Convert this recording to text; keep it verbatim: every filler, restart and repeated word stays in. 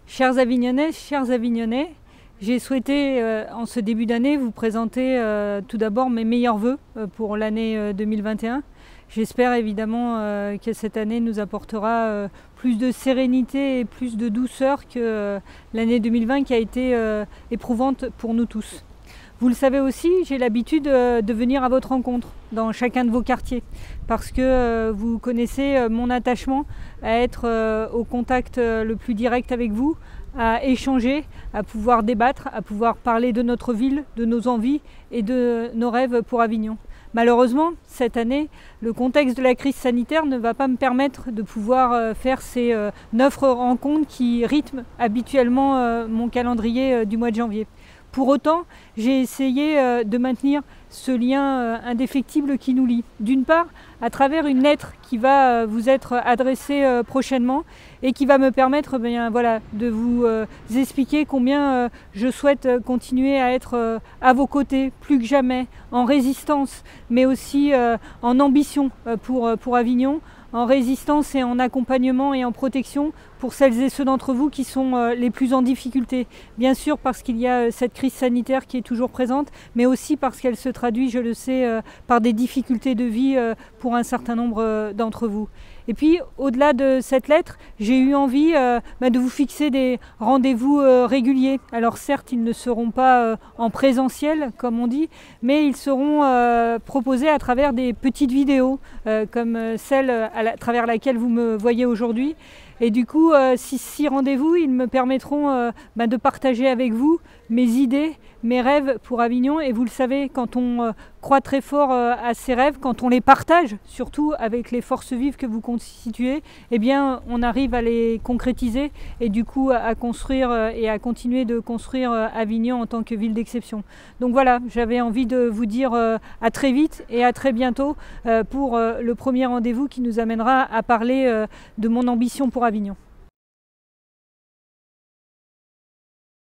Chers Avignonnais, chers Avignonnais, j'ai souhaité euh, en ce début d'année vous présenter euh, tout d'abord mes meilleurs vœux euh, pour l'année euh, deux mille vingt et un. J'espère évidemment euh, que cette année nous apportera euh, plus de sérénité et plus de douceur que euh, l'année deux mille vingt qui a été euh, éprouvante pour nous tous. Vous le savez aussi, j'ai l'habitude euh, de venir à votre rencontre dans chacun de vos quartiers parce que euh, vous connaissez euh, mon attachement à être euh, au contact euh, le plus direct avec vous, à échanger, à pouvoir débattre, à pouvoir parler de notre ville, de nos envies et de nos rêves pour Avignon. Malheureusement, cette année, le contexte de la crise sanitaire ne va pas me permettre de pouvoir faire ces neuf rencontres qui rythment habituellement mon calendrier du mois de janvier. Pour autant, j'ai essayé de maintenir ce lien indéfectible qui nous lie. D'une part, à travers une lettre qui va vous être adressée prochainement et qui va me permettre bien, voilà, de vous expliquer combien je souhaite continuer à être à vos côtés, plus que jamais, en résistance, mais aussi en ambition pour, pour Avignon, en résistance et en accompagnement et en protection pour celles et ceux d'entre vous qui sont les plus en difficulté. Bien sûr parce qu'il y a cette crise sanitaire qui est toujours présente, mais aussi parce qu'elle se traduit, je le sais, par des difficultés de vie pour un certain nombre d'entre vous. Et puis, au-delà de cette lettre, j'ai eu envie euh, bah, de vous fixer des rendez-vous euh, réguliers. Alors certes, ils ne seront pas euh, en présentiel, comme on dit, mais ils seront euh, proposés à travers des petites vidéos, euh, comme celle à, la, à travers laquelle vous me voyez aujourd'hui. Et du coup, euh, ces six rendez-vous, ils me permettront euh, bah, de partager avec vous mes idées, mes rêves pour Avignon. Et vous le savez, quand on euh, croit très fort euh, à ces rêves, quand on les partage, surtout avec les forces vives que vous constituez, eh bien, on arrive à les concrétiser et du coup à construire euh, et à continuer de construire euh, Avignon en tant que ville d'exception. Donc voilà, j'avais envie de vous dire euh, à très vite et à très bientôt euh, pour euh, le premier rendez-vous qui nous amènera à parler euh, de mon ambition pour Avignon.